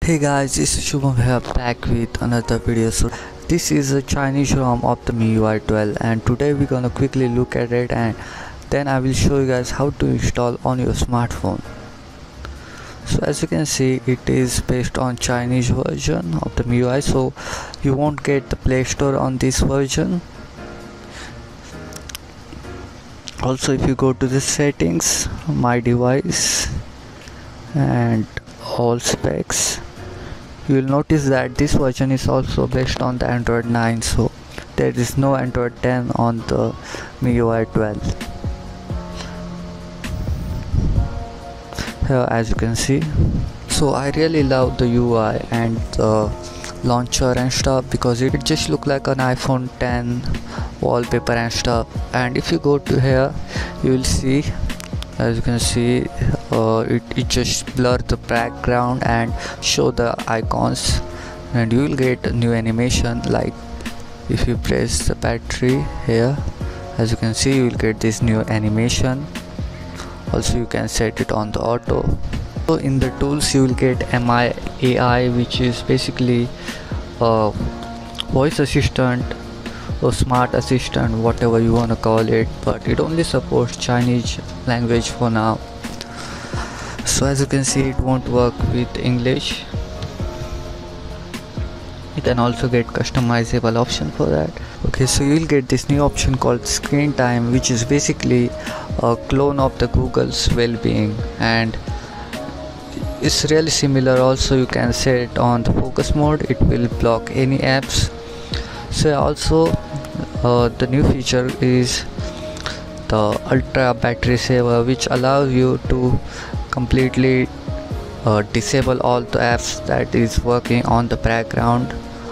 Hey guys, this is Shubham here back with another video. So this is a Chinese ROM of the MIUI 12 and today we're gonna quickly look at it and then I will show you guys how to install on your smartphone. So as you can see, it is based on Chinese version of the MIUI, so you won't get the Play Store on this version. Also, if you go to the settings, my device and all specs, you will notice that this version is also based on the Android 9, so there is no Android 10 on the MIUI 12. Here as you can see, so I really love the UI and the launcher and stuff because it just look like an iPhone 10 wallpaper and stuff. And if you go to here, you will see, as you can see, it just blur the background and show the icons, and you will get a new animation. Like if you press the battery here, as you can see, you will get this new animation. Also you can set it on the auto. So in the tools you will get MI AI, which is basically a voice assistant or smart assistant, whatever you want to call it, but it only supports Chinese language for now. So as you can see, it won't work with English. You can also get customizable option for that. Okay, so you'll get this new option called screen time, which is basically a clone of the Google's well-being, and it's really similar. Also you can set it on the focus mode, it will block any apps. So also the new feature is the ultra battery saver, which allows you to completely disable all the apps that is working on the background.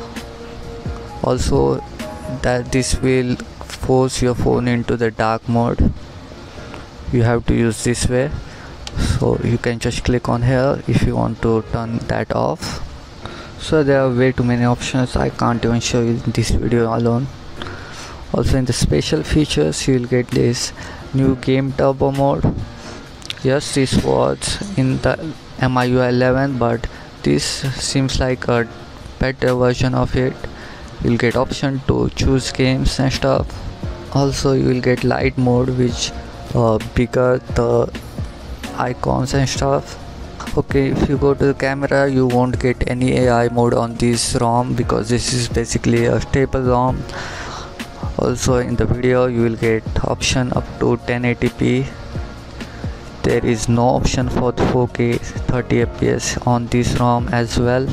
Also that this will force your phone into the dark mode. You have to use this way, so you can just click on here if you want to turn that off. So there are way too many options, I can't even show you in this video alone. Also in the special features, you will get this new game turbo mode. Yes, this was in the MIUI 11, but this seems like a better version of it. You'll get option to choose games and stuff. Also you will get light mode, which bigger the icons and stuff. Okay, if you go to the camera, you won't get any AI mode on this ROM because this is basically a stable ROM. Also in the video, you will get option up to 1080p. There is no option for the 4K 30 fps on this ROM as well,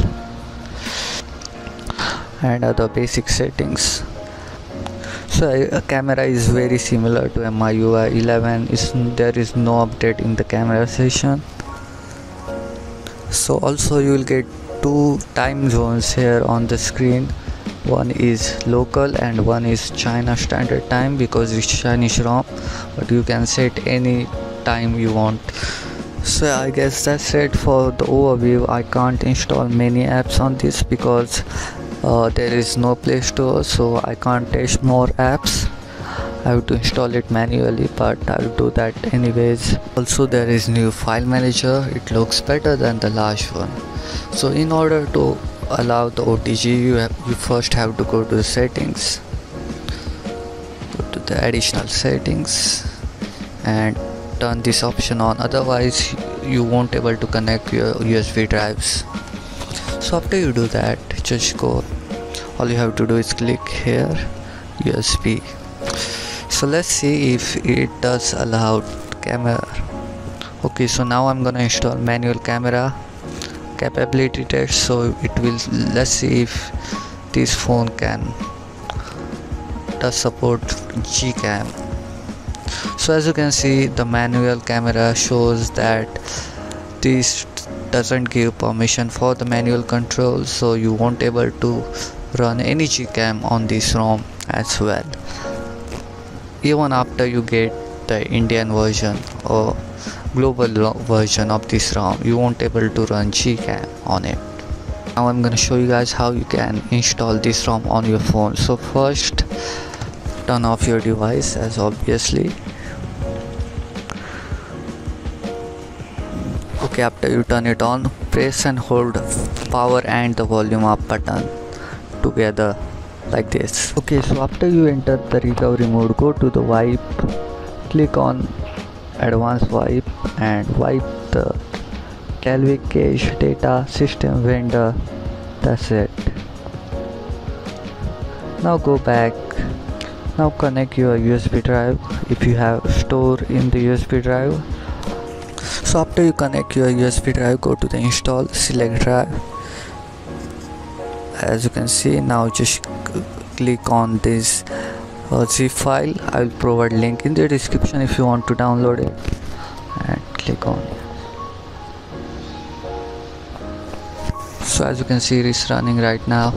and other basic settings. So a camera is very similar to MIUI 11. There is no update in the camera session. So also you will get two time zones here on the screen. One is local and one is China Standard Time because it's Chinese ROM, but you can set any time you want. So I guess that's it for the overview. I can't install many apps on this because there is no Play Store, so I can't test more apps. I have to install it manually, but I'll do that anyways. Also there is new file manager. It looks better than the last one. So in order to allow the OTG, you first have to go to the settings, go to the additional settings and turn this option on, otherwise you won't able to connect your USB drives. So after you do that, just go, all you have to do is click here USB. So let's see if it does allow camera. Okay, so now I'm gonna install manual camera capability test. So it will, let's see if this phone does support Gcam. So as you can see, the manual camera shows that this doesn't give permission for the manual control, so you won't able to run any Gcam on this ROM as well. Even after you get the Indian version or global version of this ROM, you won't able to run Gcam on it. Now I'm gonna show you guys how you can install this ROM on your phone. So first, turn off your device, as obviously. Okay, after you turn it on, press and hold power and the volume up button together like this. Okay, so after you enter the recovery mode, go to the wipe, click on advanced wipe and wipe the Dalvik cache data system vendor. That's it. Now go back. Now connect your USB drive if you have store in the USB drive. So after you connect your USB drive, go to the install, select drive. As you can see, now just click on this zip file. I will provide link in the description if you want to download it, and click on it. So as you can see, it is running right now.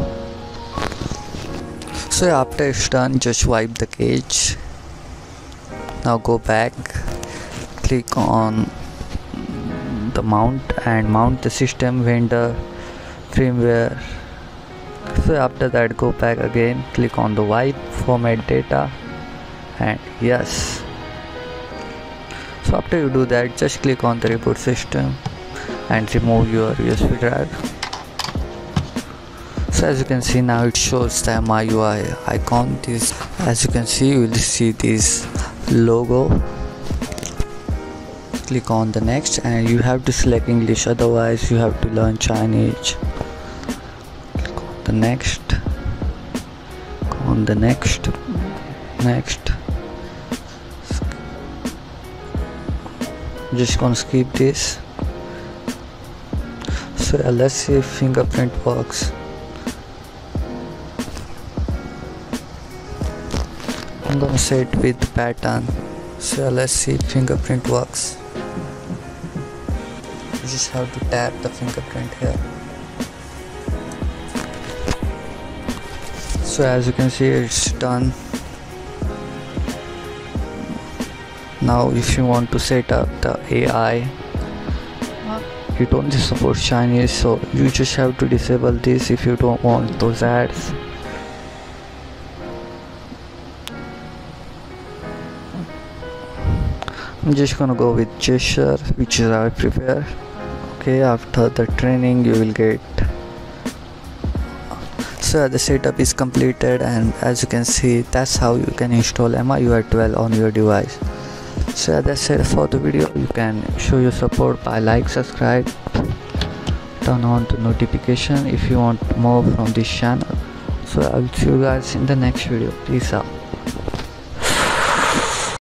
So after it's done, just wipe the cache. Now go back, click on the mount and mount the system vendor firmware. So after that, go back again, click on the wipe, format data, and yes. So after you do that, just click on the reboot system and remove your USB drive. So as you can see, now it shows the MIUI icon. This, as you can see, you will see this logo. Click on the next and you have to select English, otherwise you have to learn Chinese. Click on the next, on the next, just gonna skip this. So let's see if fingerprint works. I'm gonna set with pattern. So let's see if fingerprint works. You just have to tap the fingerprint here. So as you can see, it's done. Now if you want to set up the AI, it only supports Chinese, so you just have to disable this if you don't want those ads. I'm just gonna go with gesture, which is I prepare. Okay, after the training you will get. So the setup is completed, and as you can see, that's how you can install MIUI 12 on your device. So that's it for the video. You can show your support by like, subscribe, turn on the notification if you want more from this channel. So I will see you guys in the next video. Peace out.